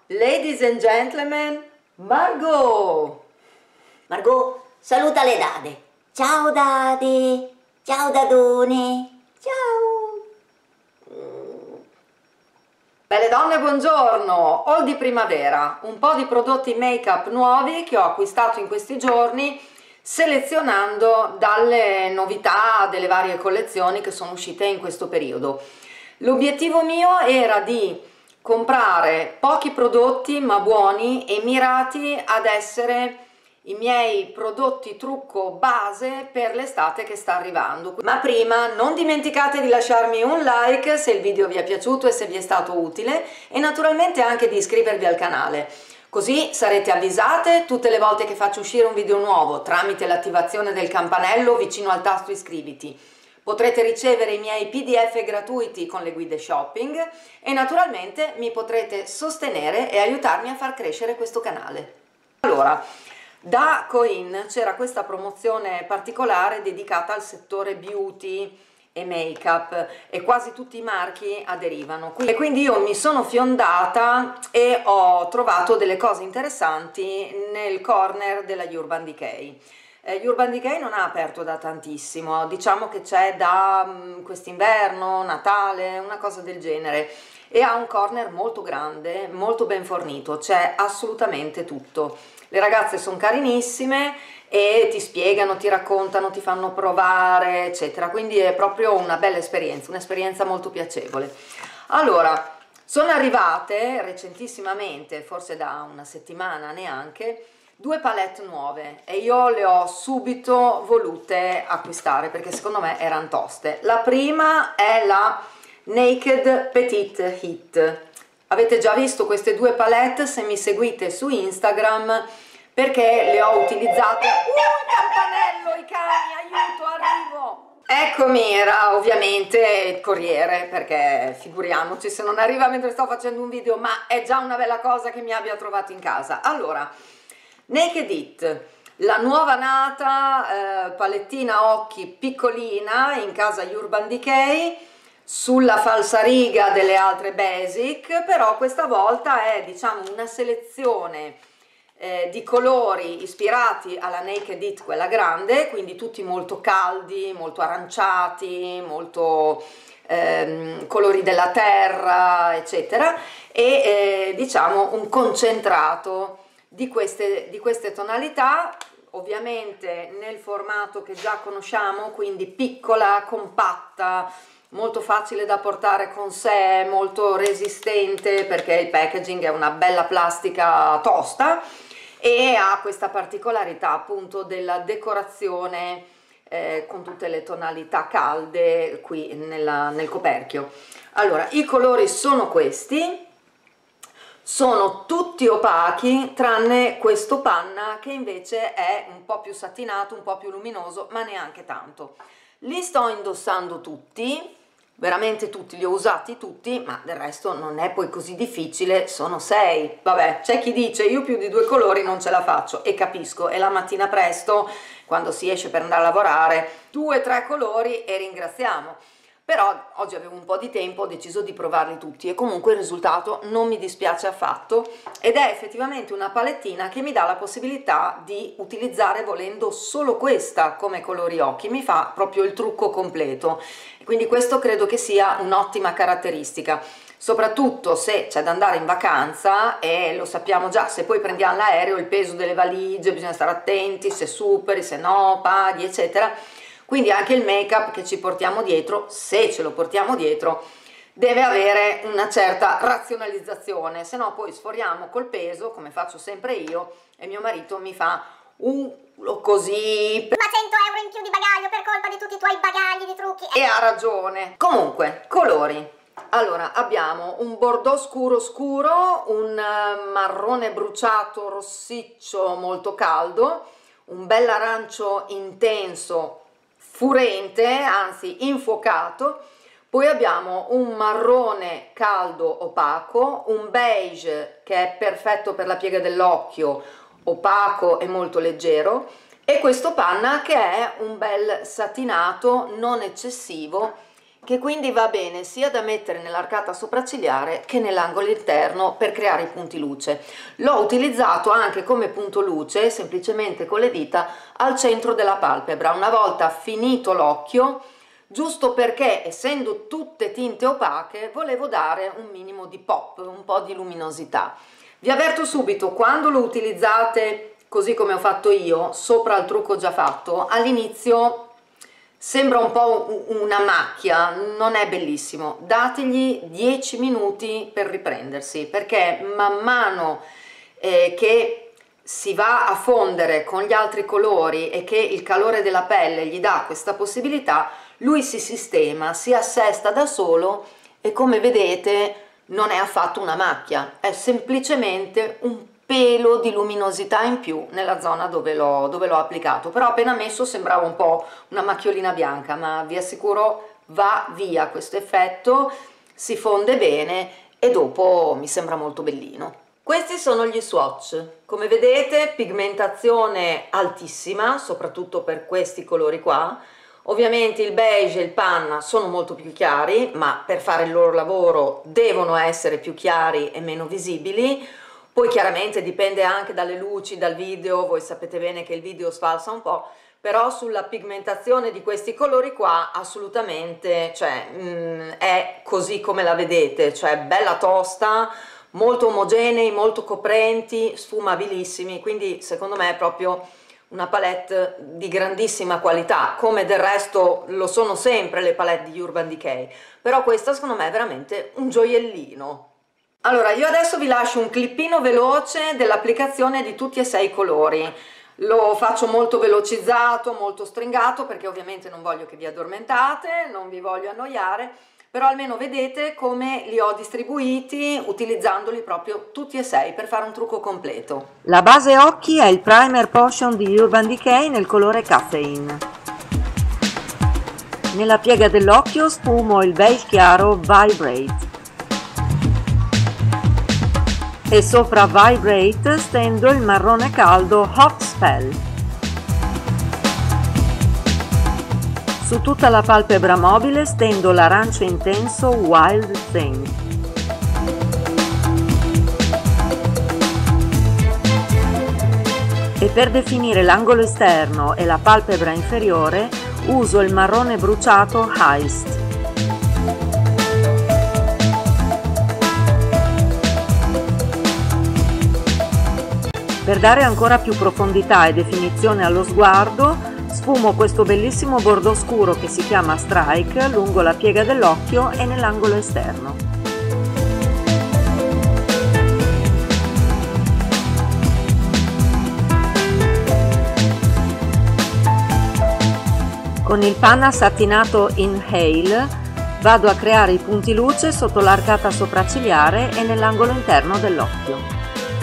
Ladies and gentlemen, Margot! Margot, saluta le dade. Ciao dade, ciao dadone, ciao. Belle donne, buongiorno! Haul di primavera, un po' di prodotti make-up nuovi che ho acquistato in questi giorni selezionando dalle novità delle varie collezioni che sono uscite in questo periodo. L'obiettivo mio era di comprare pochi prodotti ma buoni e mirati ad essere i miei prodotti trucco base per l'estate che sta arrivando. Ma prima non dimenticate di lasciarmi un like se il video vi è piaciuto e se vi è stato utile, e naturalmente anche di iscrivervi al canale, così sarete avvisate tutte le volte che faccio uscire un video nuovo tramite l'attivazione del campanello vicino al tasto iscriviti. Potrete ricevere i miei PDF gratuiti con le guide shopping e naturalmente mi potrete sostenere e aiutarmi a far crescere questo canale. Allora, da Coin c'era questa promozione particolare dedicata al settore beauty e make-up e quasi tutti i marchi aderivano, e quindi io mi sono fiondata e ho trovato delle cose interessanti nel corner della Urban Decay. Urban Decay non ha aperto da tantissimo, diciamo che c'è da quest'inverno, Natale, una cosa del genere, e ha un corner molto grande, molto ben fornito, c'è assolutamente tutto. Le ragazze sono carinissime e ti spiegano, ti raccontano, ti fanno provare, eccetera, quindi è proprio una bella esperienza, un'esperienza molto piacevole. Allora, sono arrivate recentissimamente, forse da una settimana neanche, due palette nuove e io le ho subito volute acquistare perché secondo me erano toste. La prima è la Naked Petite Hit. Avete già visto queste due palette se mi seguite su Instagram, perché le ho utilizzate. Campanello, i cani, aiuto, arrivo! Eccomi, era ovviamente il corriere, perché figuriamoci se non arriva mentre sto facendo un video, ma è già una bella cosa che mi abbia trovato in casa. Allora, Naked It, la nuova nata palettina occhi piccolina in casa Urban Decay, sulla falsariga delle altre basic, però questa volta è, diciamo, una selezione di colori ispirati alla Naked It, quella grande, quindi tutti molto caldi, molto aranciati, molto colori della terra, eccetera, e diciamo un concentrato di queste tonalità, ovviamente nel formato che già conosciamo, quindi piccola, compatta, molto facile da portare con sé, molto resistente perché il packaging è una bella plastica tosta e ha questa particolarità appunto della decorazione con tutte le tonalità calde qui nel coperchio. Allora, i colori sono questi, sono tutti opachi tranne questo panna che invece è un po' più satinato, un po' più luminoso, ma neanche tanto. Li sto indossando tutti, veramente tutti, li ho usati tutti, ma del resto non è poi così difficile, sono 6. Vabbè, c'è chi dice io più di 2 colori non ce la faccio, e capisco, è la mattina presto, quando si esce per andare a lavorare, 2-3 colori e ringraziamo. Però oggi avevo un po' di tempo, ho deciso di provarli tutti e comunque il risultato non mi dispiace affatto, ed è effettivamente una palettina che mi dà la possibilità di utilizzare volendo solo questa come colori occhi, mi fa proprio il trucco completo, quindi questo credo che sia un'ottima caratteristica, soprattutto se c'è da andare in vacanza, e lo sappiamo già, se poi prendiamo l'aereo il peso delle valigie, bisogna stare attenti se superi, se no, paghi, eccetera. Quindi anche il make-up che ci portiamo dietro, se ce lo portiamo dietro, deve avere una certa razionalizzazione, se no poi sforiamo col peso, come faccio sempre io, e mio marito mi fa un così. Ma 100 euro in più di bagaglio per colpa di tutti i tuoi bagagli di trucchi. E ha ragione. Comunque, colori. Allora, abbiamo un bordeaux scuro scuro, un marrone bruciato rossiccio molto caldo, un bell'arancio intenso furente, anzi infuocato, poi abbiamo un marrone caldo opaco, un beige che è perfetto per la piega dell'occhio, opaco e molto leggero, e questo panna che è un bel satinato non eccessivo che quindi va bene sia da mettere nell'arcata sopraccigliare che nell'angolo interno per creare i punti luce. L'ho utilizzato anche come punto luce, semplicemente con le dita, al centro della palpebra, una volta finito l'occhio, giusto perché, essendo tutte tinte opache, volevo dare un minimo di pop, un po' di luminosità. Vi avverto subito, quando lo utilizzate così come ho fatto io, sopra il trucco già fatto, all'inizio sembra un po' una macchia, non è bellissimo. Dategli 10 minuti per riprendersi, perché man mano che si va a fondere con gli altri colori e che il calore della pelle gli dà questa possibilità, lui si sistema, si assesta da solo e, come vedete, non è affatto una macchia, è semplicemente un pelo di luminosità in più nella zona dove l'ho applicato. Però appena messo sembrava un po' una macchiolina bianca, ma vi assicuro va via questo effetto, si fonde bene e dopo mi sembra molto bellino. Questi sono gli swatch, come vedete pigmentazione altissima, soprattutto per questi colori qua. Ovviamente il beige e il panna sono molto più chiari, ma per fare il loro lavoro devono essere più chiari e meno visibili. Poi chiaramente dipende anche dalle luci, dal video, voi sapete bene che il video sfalsa un po', però sulla pigmentazione di questi colori qua assolutamente, cioè è così come la vedete, cioè bella tosta, molto omogenei, molto coprenti, sfumabilissimi, quindi secondo me è proprio una palette di grandissima qualità, come del resto lo sono sempre le palette di Urban Decay, però questa secondo me è veramente un gioiellino. Allora, io adesso vi lascio un clippino veloce dell'applicazione di tutti e 6 i colori. Lo faccio molto velocizzato, molto stringato, perché ovviamente non voglio che vi addormentate, non vi voglio annoiare, però almeno vedete come li ho distribuiti utilizzandoli proprio tutti e 6 per fare un trucco completo. La base occhi è il Primer Potion di Urban Decay nel colore Caffeine. Nella piega dell'occhio sfumo il beige chiaro Vibrate. E sopra Vibrate stendo il marrone caldo Hot Spell. Su tutta la palpebra mobile stendo l'arancio intenso Wild Thing. E per definire l'angolo esterno e la palpebra inferiore uso il marrone bruciato Heist. Per dare ancora più profondità e definizione allo sguardo, sfumo questo bellissimo bordo scuro che si chiama Strike lungo la piega dell'occhio e nell'angolo esterno. Con il panna satinato Inhale vado a creare i punti luce sotto l'arcata sopraccigliare e nell'angolo interno dell'occhio.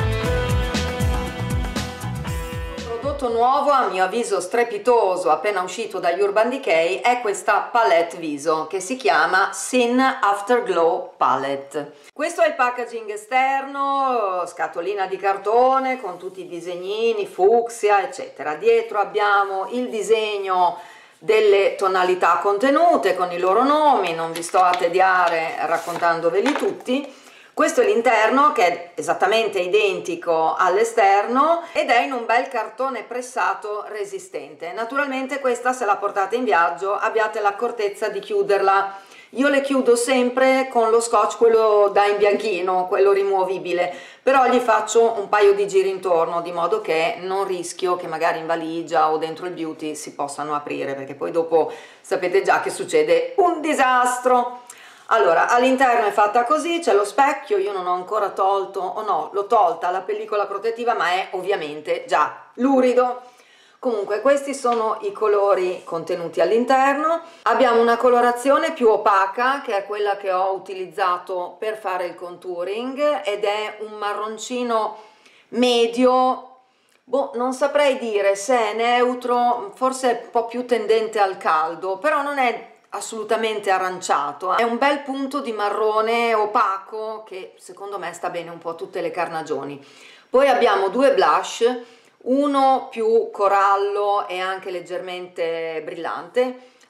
Nuovo, a mio avviso strepitoso, appena uscito da Urban Decay, è questa palette viso che si chiama Sin Afterglow Palette. Questo è il packaging esterno, scatolina di cartone con tutti i disegnini, fucsia eccetera. Dietro abbiamo il disegno delle tonalità contenute con i loro nomi, non vi sto a tediare raccontandoveli tutti. Questo è l'interno, che è esattamente identico all'esterno ed è in un bel cartone pressato resistente. Naturalmente questa, se la portate in viaggio, abbiate l'accortezza di chiuderla. Io le chiudo sempre con lo scotch, quello da imbianchino, quello rimuovibile, però gli faccio un paio di giri intorno, di modo che non rischio che magari in valigia o dentro il beauty si possano aprire, perché poi dopo sapete già che succede un disastro. Allora, all'interno è fatta così, c'è lo specchio, io non ho ancora tolto, o no, l'ho tolta la pellicola protettiva, ma è ovviamente già lurido. Comunque questi sono i colori contenuti all'interno. Abbiamo una colorazione più opaca, che è quella che ho utilizzato per fare il contouring, ed è un marroncino medio. Boh, non saprei dire se è neutro, forse è un po' più tendente al caldo, però non è assolutamente aranciato, è un bel punto di marrone opaco che secondo me sta bene un po' a tutte le carnagioni. Poi abbiamo due blush, uno più corallo e anche leggermente brillante,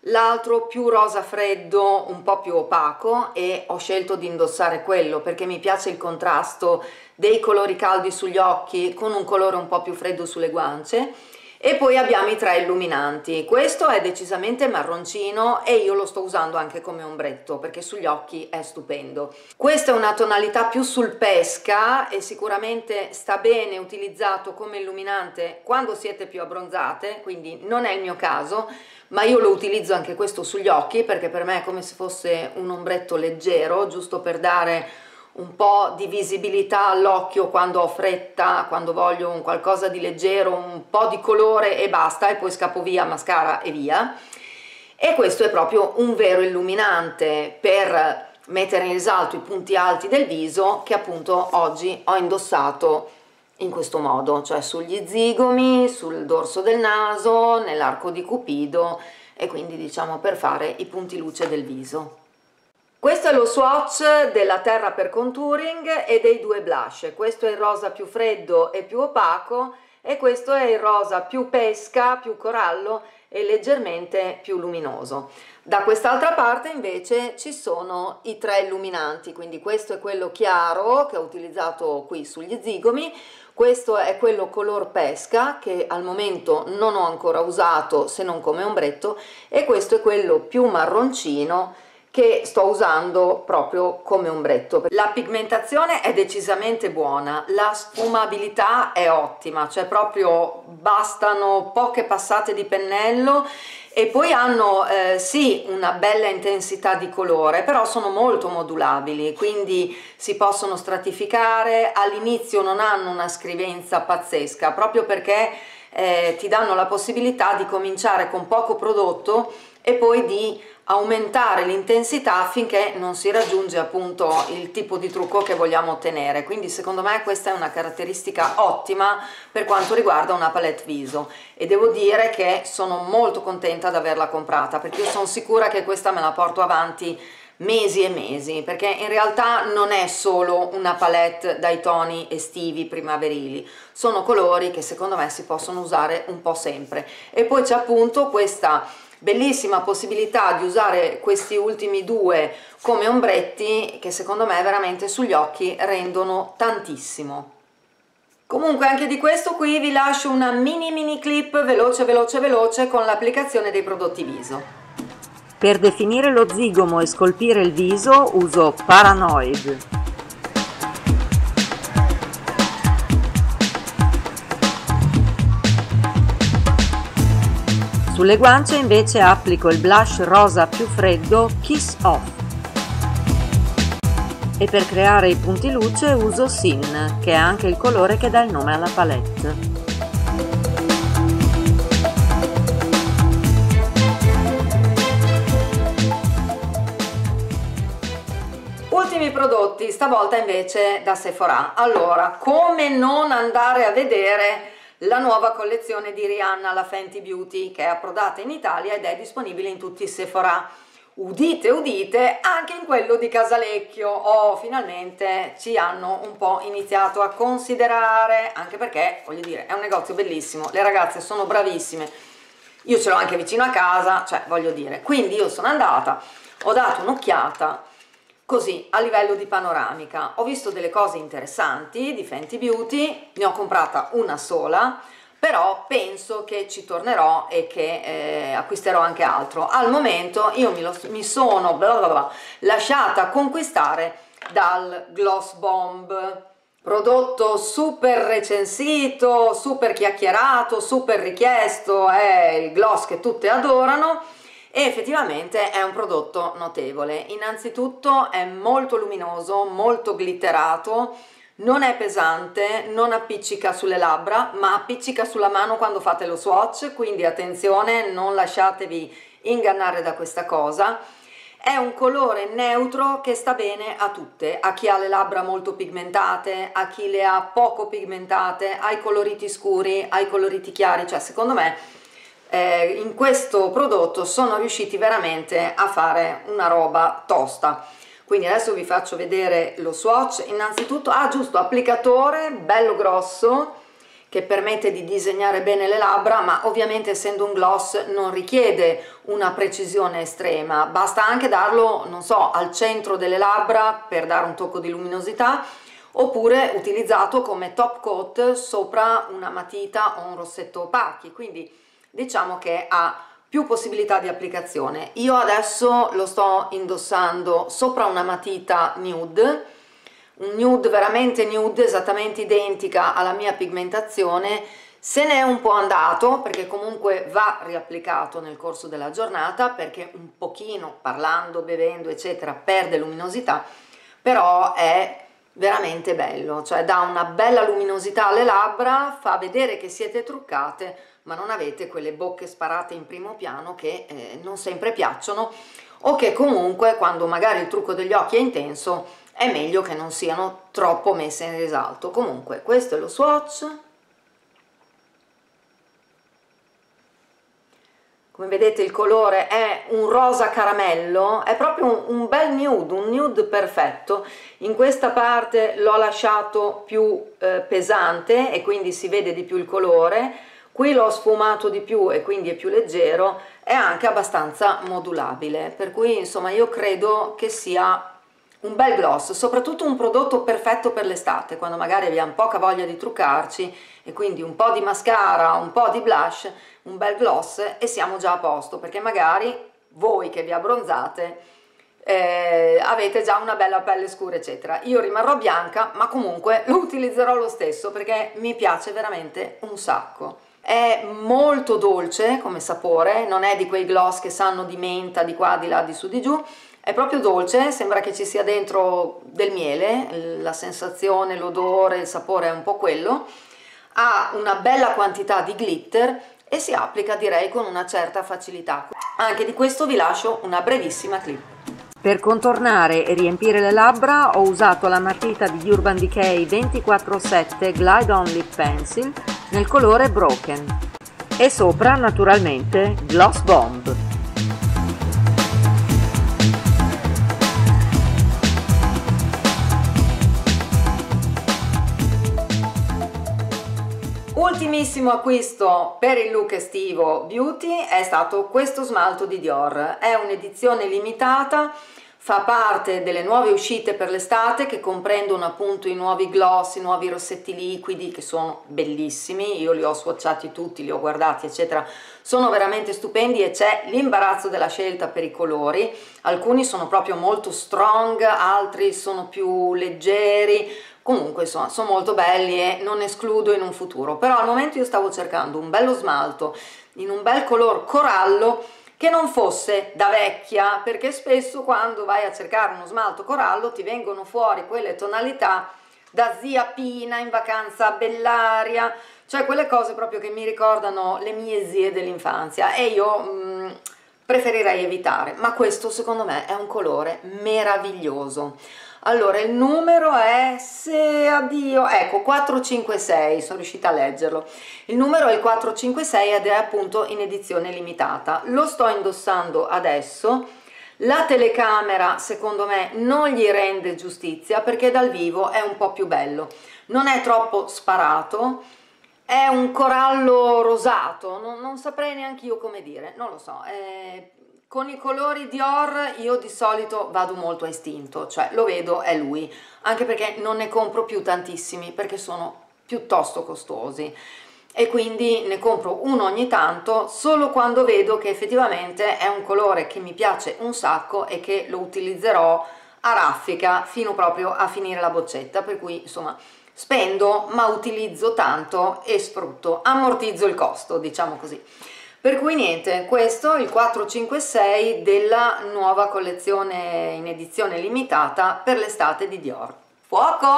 l'altro più rosa freddo, un po' più opaco, e ho scelto di indossare quello perché mi piace il contrasto dei colori caldi sugli occhi con un colore un po' più freddo sulle guance. E poi abbiamo i 3 illuminanti. Questo è decisamente marroncino e io lo sto usando anche come ombretto perché sugli occhi è stupendo. Questa è una tonalità più sul pesca e sicuramente sta bene utilizzato come illuminante quando siete più abbronzate, quindi non è il mio caso, ma io lo utilizzo anche questo sugli occhi perché per me è come se fosse un ombretto leggero, giusto per dare un po' di visibilità all'occhio quando ho fretta, quando voglio un qualcosa di leggero, un po' di colore e basta, e poi scappo via mascara e via. E questo è proprio un vero illuminante per mettere in risalto i punti alti del viso, che appunto oggi ho indossato in questo modo, cioè sugli zigomi, sul dorso del naso, nell'arco di Cupido, e quindi diciamo per fare i punti luce del viso. Questo è lo swatch della terra per contouring e dei 2 blush. Questo è il rosa più freddo e più opaco e questo è il rosa più pesca, più corallo e leggermente più luminoso. Da quest'altra parte invece ci sono i 3 illuminanti, quindi questo è quello chiaro che ho utilizzato qui sugli zigomi, questo è quello color pesca che al momento non ho ancora usato se non come ombretto, e questo è quello più marroncino che sto usando proprio come ombretto. La pigmentazione è decisamente buona, la sfumabilità è ottima, cioè proprio bastano poche passate di pennello e poi hanno sì una bella intensità di colore, però sono molto modulabili, quindi si possono stratificare. All'inizio non hanno una scrivenza pazzesca proprio perché ti danno la possibilità di cominciare con poco prodotto e poi di aumentare l'intensità finché non si raggiunge appunto il tipo di trucco che vogliamo ottenere. Quindi secondo me questa è una caratteristica ottima per quanto riguarda una palette viso, e devo dire che sono molto contenta di averla comprata perché io sono sicura che questa me la porto avanti mesi e mesi, perché in realtà non è solo una palette dai toni estivi primaverili, sono colori che secondo me si possono usare un po' sempre. E poi c'è appunto questa bellissima possibilità di usare questi ultimi 2 come ombretti che secondo me veramente sugli occhi rendono tantissimo. Comunque anche di questo qui vi lascio una mini clip veloce con l'applicazione dei prodotti viso. Per definire lo zigomo e scolpire il viso uso Paranoid. Sulle guance invece applico il blush rosa più freddo Kiss Off. E per creare i punti luce uso Sin, che è anche il colore che dà il nome alla palette. Ultimi prodotti, stavolta invece da Sephora. Allora, come non andare a vedere la nuova collezione di Rihanna, la Fenty Beauty, che è approdata in Italia ed è disponibile in tutti i Sephora. Udite, udite, anche in quello di Casalecchio. Oh, finalmente ci hanno un po' iniziato a considerare, anche perché, voglio dire, è un negozio bellissimo, le ragazze sono bravissime, io ce l'ho anche vicino a casa, cioè voglio dire, quindi io sono andata, ho dato un'occhiata così a livello di panoramica, ho visto delle cose interessanti di Fenty Beauty, ne ho comprata una sola, però penso che ci tornerò e che acquisterò anche altro. Al momento io mi sono lasciata conquistare dal Gloss Bomb, prodotto super recensito, super chiacchierato, super richiesto, è il gloss che tutte adorano. E effettivamente è un prodotto notevole. Innanzitutto è molto luminoso, molto glitterato, non è pesante, non appiccica sulle labbra, ma appiccica sulla mano quando fate lo swatch, quindi attenzione, non lasciatevi ingannare da questa cosa. È un colore neutro che sta bene a tutte, a chi ha le labbra molto pigmentate, a chi le ha poco pigmentate, ai coloriti scuri, ai coloriti chiari, cioè secondo me in questo prodotto sono riusciti veramente a fare una roba tosta. Quindi adesso vi faccio vedere lo swatch. Innanzitutto, giusto, applicatore bello grosso che permette di disegnare bene le labbra, ma ovviamente essendo un gloss non richiede una precisione estrema, basta anche darlo, non so, al centro delle labbra per dare un tocco di luminosità, oppure utilizzato come top coat sopra una matita o un rossetto opachi, quindi diciamo che ha più possibilità di applicazione. Io adesso lo sto indossando sopra una matita nude, un nude veramente nude, esattamente identica alla mia pigmentazione. Se ne è un po' andato perché comunque va riapplicato nel corso della giornata, perché un pochino parlando, bevendo eccetera perde luminosità, però è veramente bello, cioè dà una bella luminosità alle labbra, fa vedere che siete truccate ma non avete quelle bocche sparate in primo piano che non sempre piacciono, o che comunque quando magari il trucco degli occhi è intenso è meglio che non siano troppo messe in risalto. Comunque questo è lo swatch. Come vedete il colore è un rosa caramello, è proprio un bel nude, un nude perfetto. In questa parte l'ho lasciato più pesante e quindi si vede di più il colore, qui l'ho sfumato di più e quindi è più leggero, è anche abbastanza modulabile, per cui insomma io credo che sia un bel gloss, soprattutto un prodotto perfetto per l'estate, quando magari abbiamo poca voglia di truccarci e quindi un po' di mascara, un po' di blush, un bel gloss e siamo già a posto, perché magari voi che vi abbronzate avete già una bella pelle scura eccetera. Io rimarrò bianca ma comunque lo utilizzerò lo stesso perché mi piace veramente un sacco. È molto dolce come sapore, non è di quei gloss che sanno di menta di qua, di là, di su, di giù. È proprio dolce, sembra che ci sia dentro del miele, la sensazione, l'odore, il sapore è un po' quello. Ha una bella quantità di glitter e si applica direi con una certa facilità. Anche di questo vi lascio una brevissima clip. Per contornare e riempire le labbra ho usato la matita di Urban Decay 24/7 Glide On Lip Pencil nel colore Broken e sopra naturalmente Gloss Bomb. Ultimissimo acquisto per il look estivo beauty è stato questo smalto di Dior, è un'edizione limitata, fa parte delle nuove uscite per l'estate che comprendono appunto i nuovi gloss, i nuovi rossetti liquidi che sono bellissimi, io li ho swatchati tutti, li ho guardati eccetera, sono veramente stupendi e c'è l'imbarazzo della scelta per i colori, alcuni sono proprio molto strong, altri sono più leggeri. Comunque insomma sono molto belli e non escludo in un futuro, però al momento io stavo cercando un bello smalto in un bel color corallo che non fosse da vecchia, perché spesso quando vai a cercare uno smalto corallo ti vengono fuori quelle tonalità da zia Pina in vacanza a Bellaria, cioè quelle cose proprio che mi ricordano le mie zie dell'infanzia e io preferirei evitare, ma questo secondo me è un colore meraviglioso. Allora il numero è, se addio, ecco 456, sono riuscita a leggerlo, il numero è il 456 ed è appunto in edizione limitata, lo sto indossando adesso, la telecamera secondo me non gli rende giustizia perché dal vivo è un po' più bello, non è troppo sparato, è un corallo rosato, non saprei neanche io come dire, non lo so, con i colori Dior io di solito vado molto a istinto, cioè lo vedo è lui, anche perché non ne compro più tantissimi perché sono piuttosto costosi e quindi ne compro uno ogni tanto solo quando vedo che effettivamente è un colore che mi piace un sacco e che lo utilizzerò a raffica fino proprio a finire la boccetta, per cui insomma spendo ma utilizzo tanto e sfrutto, ammortizzo il costo, diciamo così. Per cui niente, questo è il 456 della nuova collezione in edizione limitata per l'estate di Dior. Fuoco!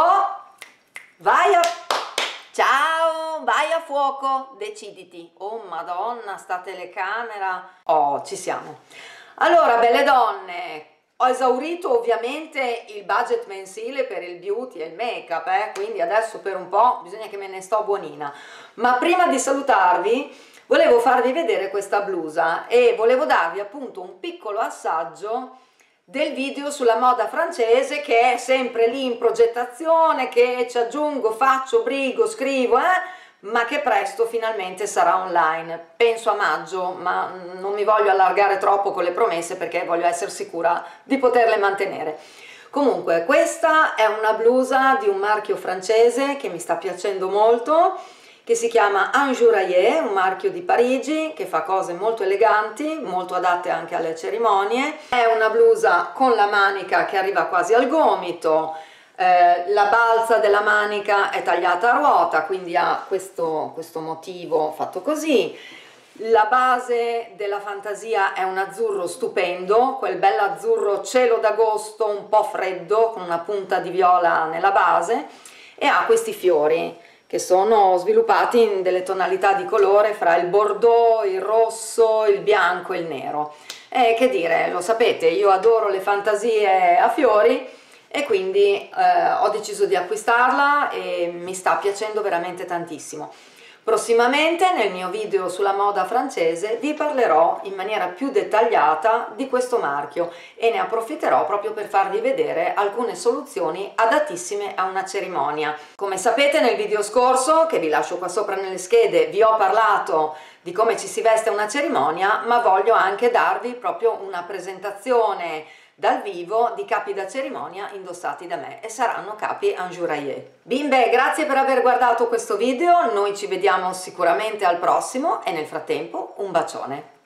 Vai a... Ciao! Vai a fuoco! Deciditi! Oh madonna, sta telecamera! Oh, ci siamo! Allora, belle donne, ho esaurito ovviamente il budget mensile per il beauty e il make-up, quindi adesso per un po' bisogna che me ne sto buonina. Ma prima di salutarvi volevo farvi vedere questa blusa e volevo darvi appunto un piccolo assaggio del video sulla moda francese che è sempre lì in progettazione, che ci aggiungo, faccio, brigo, scrivo, ma che presto finalmente sarà online, penso a maggio, ma non mi voglio allargare troppo con le promesse perché voglio essere sicura di poterle mantenere. Comunque, questa è una blusa di un marchio francese che mi sta piacendo molto, che si chiama Enjuraillet, un marchio di Parigi che fa cose molto eleganti, molto adatte anche alle cerimonie. È una blusa con la manica che arriva quasi al gomito, la balza della manica è tagliata a ruota, quindi ha questo motivo fatto così. La base della fantasia è un azzurro stupendo, quel bell'azzurro cielo d'agosto un po' freddo con una punta di viola nella base, e ha questi fiori che sono sviluppati in delle tonalità di colore fra il bordeaux, il rosso, il bianco e il nero. E che dire, lo sapete, io adoro le fantasie a fiori e quindi ho deciso di acquistarla e mi sta piacendo veramente tantissimo. Prossimamente nel mio video sulla moda francese vi parlerò in maniera più dettagliata di questo marchio e ne approfitterò proprio per farvi vedere alcune soluzioni adattissime a una cerimonia. Come sapete, nel video scorso, che vi lascio qua sopra nelle schede, vi ho parlato di come ci si veste a una cerimonia, ma voglio anche darvi proprio una presentazione dal vivo di capi da cerimonia indossati da me, e saranno capi Enjuraillet. Bimbe, grazie per aver guardato questo video, noi ci vediamo sicuramente al prossimo e nel frattempo un bacione.